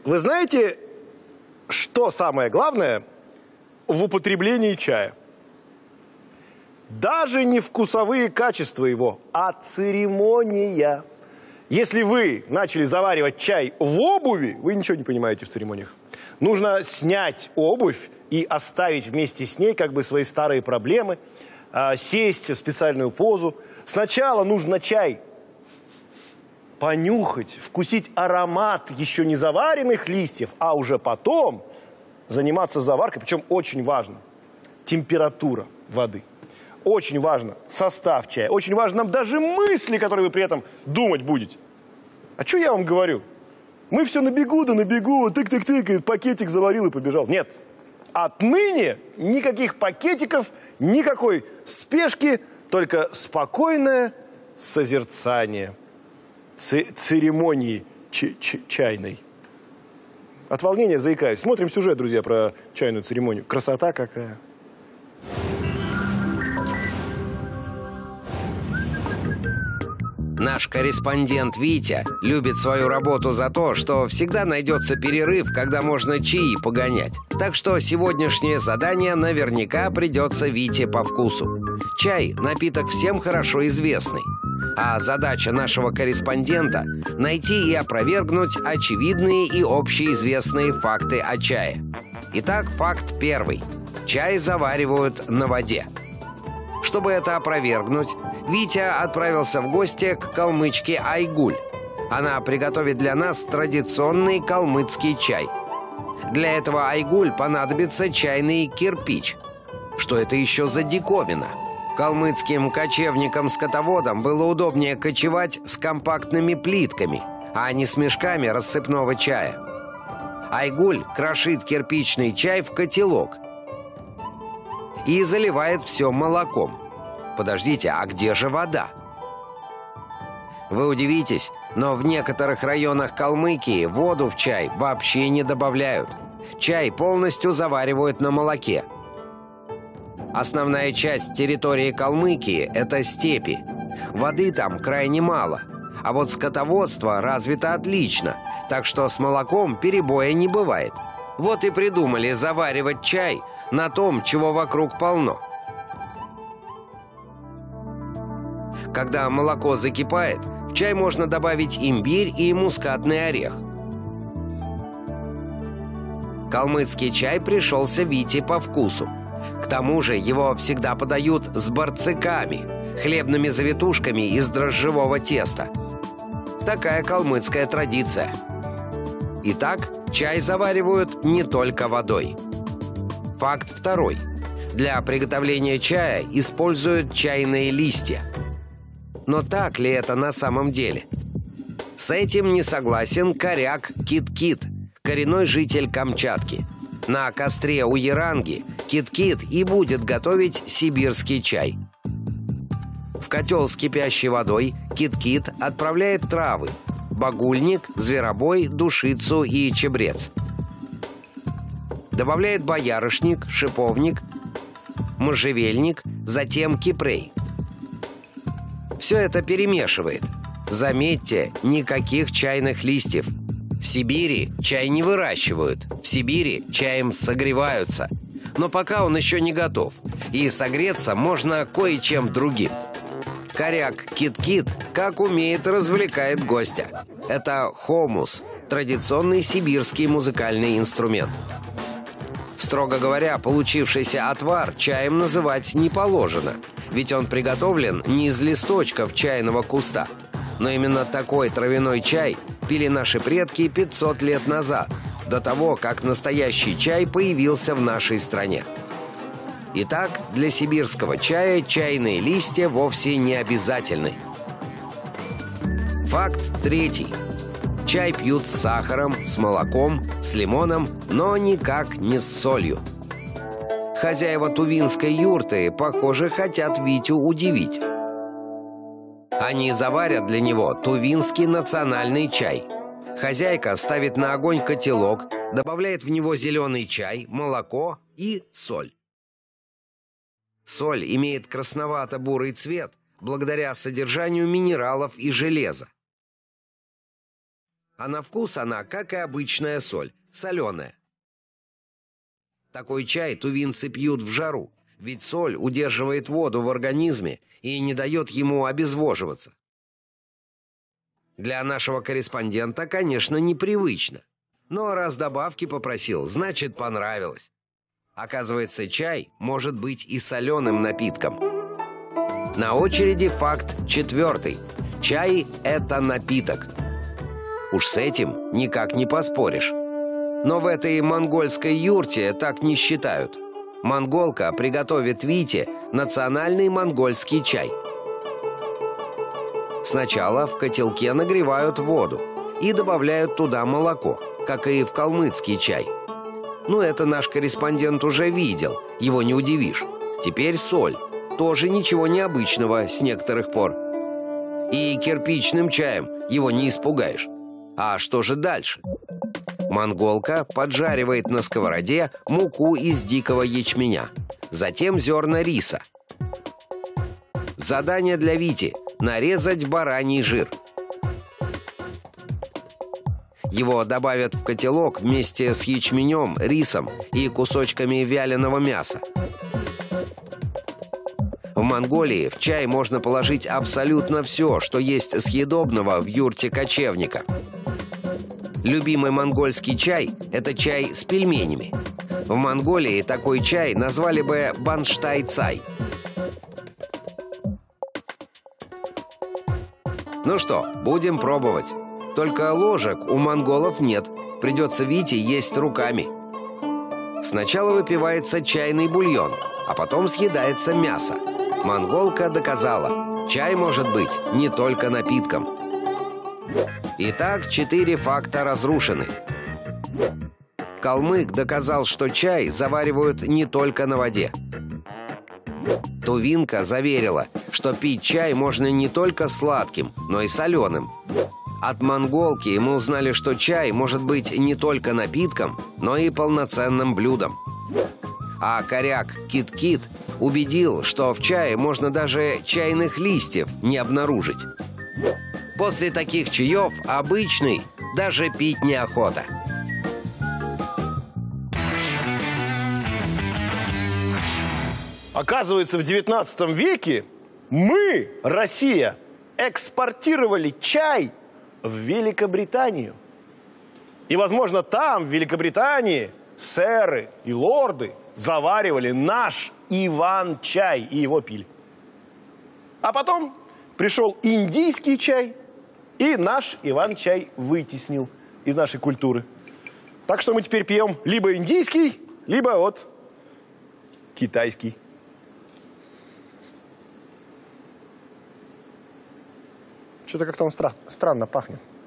Вы знаете, что самое главное в употреблении чая? Даже не вкусовые качества его, а церемония. Если вы начали заваривать чай в обуви, вы ничего не понимаете в церемониях. Нужно снять обувь и оставить вместе с ней как бы свои старые проблемы, сесть в специальную позу. Сначала нужно чай понюхать, вкусить аромат еще не заваренных листьев, а уже потом заниматься заваркой. Причем очень важно температура воды. Очень важно состав чая. Очень важно даже мысли, которые вы при этом думать будете. А что я вам говорю? Мы все на бегу, да на бегу, тык-тык-тык, пакетик заварил и побежал. Нет. Отныне никаких пакетиков, никакой спешки, только спокойное созерцание церемонии чайной. От волнения заикаюсь. Смотрим сюжет, друзья, про чайную церемонию. Красота какая. Наш корреспондент Витя любит свою работу за то, что всегда найдется перерыв, когда можно чаи погонять. Так что сегодняшнее задание наверняка придется Вите по вкусу. Чай – напиток всем хорошо известный. А задача нашего корреспондента – найти и опровергнуть очевидные и общеизвестные факты о чае. Итак, факт первый. Чай заваривают на воде. Чтобы это опровергнуть, Витя отправился в гости к калмычке Айгуль. Она приготовит для нас традиционный калмыцкий чай. Для этого Айгуль понадобится чайный кирпич. Что это еще за диковина? Калмыцким кочевникам-скотоводам было удобнее кочевать с компактными плитками, а не с мешками рассыпного чая. Айгуль крошит кирпичный чай в котелок и заливает все молоком. Подождите, а где же вода? Вы удивитесь, но в некоторых районах Калмыкии воду в чай вообще не добавляют. Чай полностью заваривают на молоке. Основная часть территории Калмыкии – это степи. Воды там крайне мало. А вот скотоводство развито отлично, так что с молоком перебоя не бывает. Вот и придумали заваривать чай на том, чего вокруг полно. Когда молоко закипает, в чай можно добавить имбирь и мускатный орех. Калмыцкий чай пришелся Вите по вкусу. К тому же его всегда подают с барцыками, хлебными завитушками из дрожжевого теста. Такая калмыцкая традиция. Итак, чай заваривают не только водой. Факт второй. Для приготовления чая используют чайные листья. Но так ли это на самом деле? С этим не согласен коряк Кит-Кит, коренной житель Камчатки. На костре у Яранги Кит-Кит и будет готовить сибирский чай. В котел с кипящей водой Кит-Кит отправляет травы: багульник, зверобой, душицу и чебрец. Добавляет боярышник, шиповник, можжевельник, затем кипрей. Все это перемешивает. Заметьте, никаких чайных листьев. В Сибири чай не выращивают. В Сибири чаем согреваются. Но пока он еще не готов. И согреться можно кое-чем другим. Коряк Кит-Кит, как умеет, развлекает гостя. Это хомус, традиционный сибирский музыкальный инструмент. Строго говоря, получившийся отвар чаем называть не положено, ведь он приготовлен не из листочков чайного куста. Но именно такой травяной чай пили наши предки 500 лет назад, до того, как настоящий чай появился в нашей стране. Итак, для сибирского чая чайные листья вовсе не обязательны. Факт третий. Чай пьют с сахаром, с молоком, с лимоном, но никак не с солью. Хозяева тувинской юрты, похоже, хотят Витю удивить. Они заварят для него тувинский национальный чай. Хозяйка ставит на огонь котелок, добавляет в него зеленый чай, молоко и соль. Соль имеет красновато-бурый цвет благодаря содержанию минералов и железа. А на вкус она, как и обычная соль, соленая. Такой чай тувинцы пьют в жару, ведь соль удерживает воду в организме и не дает ему обезвоживаться. Для нашего корреспондента, конечно, непривычно. Но раз добавки попросил, значит, понравилось. Оказывается, чай может быть и соленым напитком. На очереди факт 4. Чай – это напиток. Уж с этим никак не поспоришь. Но в этой монгольской юрте так не считают. Монголка приготовит Вите национальный монгольский чай. Сначала в котелке нагревают воду и добавляют туда молоко, как и в калмыцкий чай. Ну, это наш корреспондент уже видел, его не удивишь. Теперь соль. Тоже ничего необычного с некоторых пор. И кирпичным чаем его не испугаешь. А что же дальше? Монголка поджаривает на сковороде муку из дикого ячменя, затем зерна риса. Задание для Вити – нарезать бараний жир. Его добавят в котелок вместе с ячменем, рисом и кусочками вяленого мяса. В Монголии в чай можно положить абсолютно все, что есть съедобного в юрте кочевника. Любимый монгольский чай – это чай с пельменями. В Монголии такой чай назвали бы банштай-цай. Ну что, будем пробовать. Только ложек у монголов нет, придется Вите есть руками. Сначала выпивается чайный бульон, а потом съедается мясо. Монголка доказала, чай может быть не только напитком. Итак, 4 факта разрушены. Калмык доказал, что чай заваривают не только на воде. Тувинка заверила, что пить чай можно не только сладким, но и соленым. От монголки мы узнали, что чай может быть не только напитком, но и полноценным блюдом. А коряк Кит-Кит убедил, что в чае можно даже чайных листьев не обнаружить. После таких чаев обычный даже пить неохота. Оказывается, в 19 веке мы, Россия, экспортировали чай в Великобританию. И, возможно, там, в Великобритании, сэры и лорды заваривали наш Иван-чай и его пили. А потом пришел индийский чай, и наш Иван-чай вытеснил из нашей культуры. Так что мы теперь пьем либо индийский, либо вот китайский. Что-то как-то он странно пахнет.